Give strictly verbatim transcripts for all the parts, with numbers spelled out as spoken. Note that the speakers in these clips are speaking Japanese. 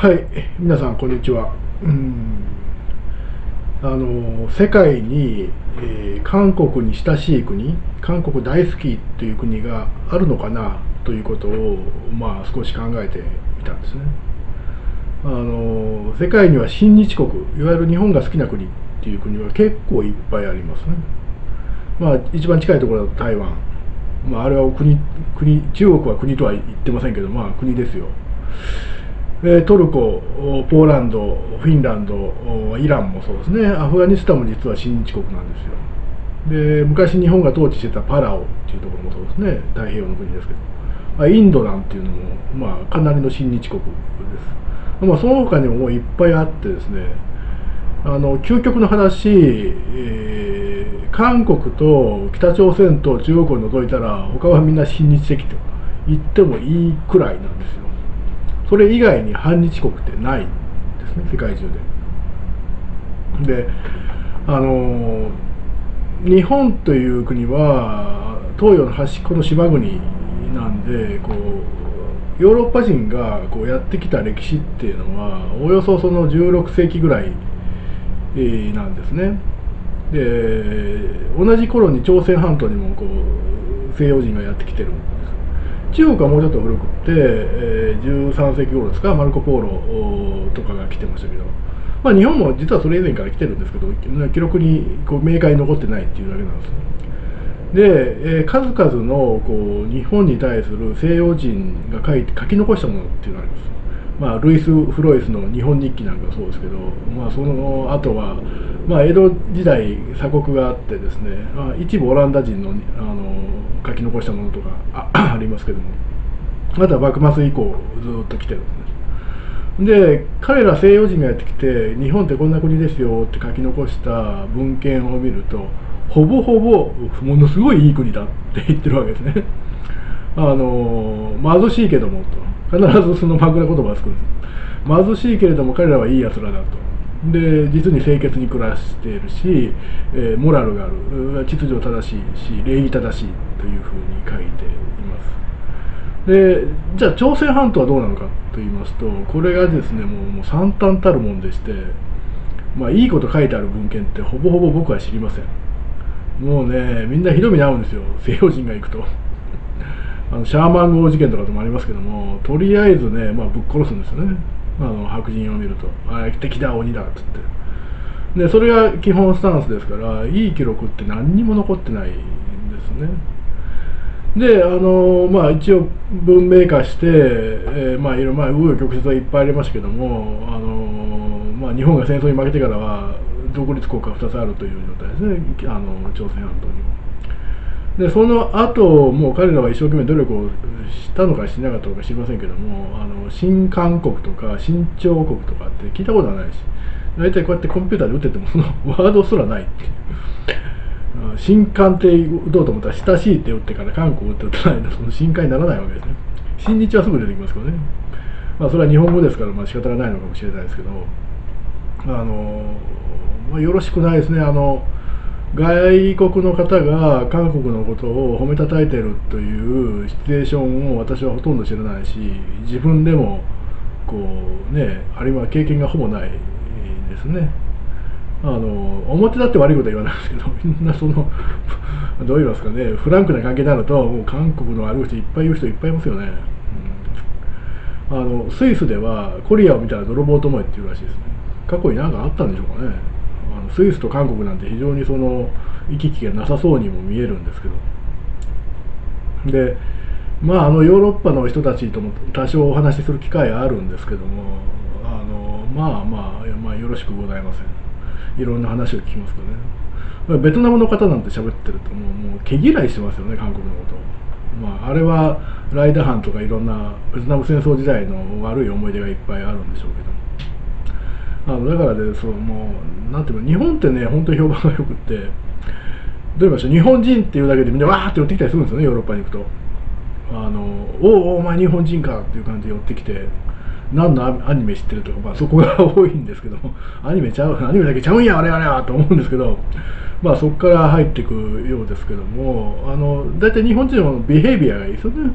はい、皆さんこんにちは。うんあの世界に、えー韓国に親しい国、韓国大好きっていう国があるのかなということを、まあ、少し考えてみたんですね。あの世界には親日国、いわゆる日本が好きな国っていう国は結構いっぱいありますね。まあ、一番近いところだと台湾、まあ、あれは国国中国は国とは言ってませんけど、まあ国ですよ。トルコ、ポーランド、フィンランド、イランもそうですね。アフガニスタンも実は親日国なんですよ。で、昔日本が統治してたパラオっていうところもそうですね。太平洋の国ですけど、インドなんていうのも、まあ、かなりの親日国です。まあ、その他にももういっぱいあってですね、あの究極の話、えー韓国と北朝鮮と中国を除いたら他はみんな親日的と言ってもいいくらいなんですよ。それ以外に反日国ってないんですね、世界中で。で、あの日本という国は東洋の端っこの島国なんで、こうヨーロッパ人がこうやってきた歴史っていうのはおよそそのじゅうろくせいきぐらいなんですね。で、同じ頃に朝鮮半島にもこう西洋人がやってきてるんです。中国はもうちょっと古くって、えー、じゅうさんせいき頃ですか、マルコ・ポーロとかが来てましたけど、まあ、日本も実はそれ以前から来てるんですけど、記録にこう明快に残ってないっていうだけなんです。で、えー、数々のこう日本に対する西洋人が書いて書き残したものっていうのがあります。まあ、ルイス・フロイスの日本日記なんかそうですけど、まあ、その後は、まあ、江戸時代鎖国があってですね、まあ、一部オランダ人の、あの書き残したものとか あ, ありますけども、また幕末以降ずっと来てるんですね。で、彼ら西洋人がやってきて日本ってこんな国ですよって書き残した文献を見ると、ほぼほぼものすごいいい国だって言ってるわけですね。あの貧しいけどもと、必ずその枕言葉を作るんです。貧しいけれども彼らはいいやつらだと。で、実に清潔に暮らしているし、えー、モラルがある、秩序正しいし礼儀正しいというふうに書いています。で、じゃあ朝鮮半島はどうなのかと言いますと、これがですね、もう、もう惨憺たるもんでして、まあいいこと書いてある文献ってほぼほぼ僕は知りません。もうね、みんなひどい目に遭うんですよ、西洋人が行くと。あのシャーマン号事件とかでもありますけども、とりあえずね、まあ、ぶっ殺すんですよね、あの白人を見ると。あ、敵だ、鬼だっつって。で、それが基本スタンスですから、いい記録って何にも残ってないんですね。で、あのまあ、一応文明化して、えー、まあいろいろ、まあ、紆余曲折はいっぱいありましたけども、あのまあ、日本が戦争に負けてからは独立国がふたつあるという状態ですね、あの朝鮮半島にも。で、その後もう彼らは一生懸命努力をしたのかしなかったのか知りませんけども、あの新韓国とか新朝国とかって聞いたことはないし、大体こうやってコンピューターで打っててもそのワードすらないっていう。新韓って打とうと思ったら親しいって打ってから韓国打って打たないとその新韓にならないわけですね。新日はすぐ出てきますけどね。まあそれは日本語ですから、まあ仕方がないのかもしれないですけど、あの、まあ、よろしくないですね。あの外国の方が韓国のことを褒めたたえてるというシチュエーションを私はほとんど知らないし、自分でもこうね、あるいは経験がほぼないですね。あの表立って悪いことは言わないですけど、みんなそのどう言いますかね、フランクな関係になるともう韓国の悪口いっぱい言う人いっぱいいますよね。うん、あのスイスではコリアを見たら泥棒と思えっていうらしいですね。過去に何かあったんでしょうかね。あのスイスと韓国なんて非常にその行き来がなさそうにも見えるんですけど、で、まああのヨーロッパの人たちとも多少お話しする機会はあるんですけども、あのまあまあ、まあ、よろしくございません。いろんな話を聞きますけどね。ベトナムの方なんて喋ってるともう、もう毛嫌いしてますよね、韓国のことを。まあ、あれはライダーハンとかいろんなベトナム戦争時代の悪い思い出がいっぱいあるんでしょうけど、あのだからで、そう、もうなんていうの、日本ってね、本当に評判がよくって、どう言いましょう、日本人っていうだけでみんなわーって寄ってきたりするんですよね、ヨーロッパに行くと。あのおお、お前日本人かっていう感じで寄ってきて、何のアニメ知ってるとか、まあ、そこが多いんですけども、アニメちゃう、アニメだけちゃうんや、あれあれはと思うんですけど、まあそこから入っていくようですけども、あの大体日本人のビヘイビアがいいですよね。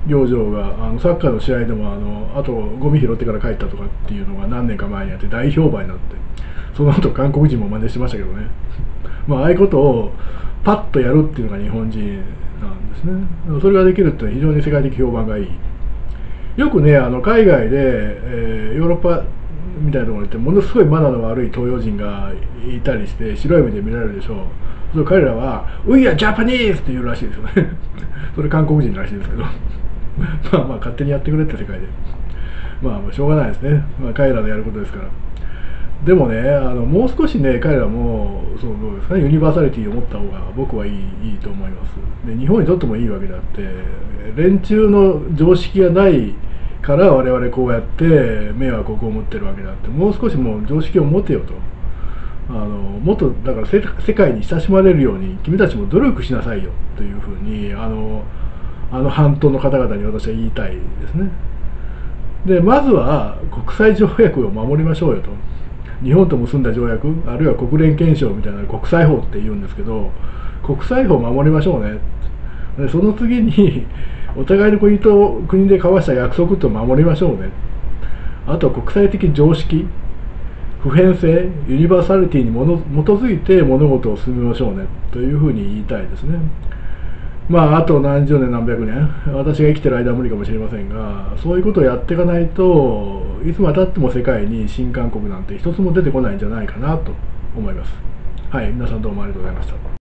行場があのサッカーの試合でもあのあとゴミ拾ってから帰ったとかっていうのが何年か前にあって大評判になって、その後韓国人も真似してましたけどね。まあああいうことをパッとやるっていうのが日本人なんですね。それができるっていうのは非常に世界的評判がいい。よくねあの海外で、えー、ヨーロッパみたいなところに行ってものすごいマナーの悪い東洋人がいたりして白い目で見られるでしょう。それ彼らは「We are Japanese!」って言うらしいですよね。それ韓国人らしいですけどまあまあ勝手にやってくれって世界で、まあしょうがないですね、まあ、彼らのやることですから。でもねあのもう少しね彼らもそうどうですかねユニバーサリティを持った方が僕はいい、いいと思います。で日本にとってもいいわけであって連中の常識がないから我々こうやって迷惑を被ってるわけであって、もう少しもう常識を持てよと、あのもっとだから世界に親しまれるように君たちも努力しなさいよというふうにあのあの半島の方々に私は言いたいですね。でまずは国際条約を守りましょうよと。日本と結んだ条約あるいは国連憲章みたいな国際法って言うんですけど、国際法を守りましょうね。でその次にお互いの国と国で交わした約束と守りましょうね。あとは国際的常識、普遍性、ユニバーサリティにもの基づいて物事を進めましょうねというふうに言いたいですね。まああと何十年何百年私が生きてる間は無理かもしれませんが、そういうことをやっていかないといつまでたっても世界に新韓国なんて一つも出てこないんじゃないかなと思います。はい、皆さんどうもありがとうございました。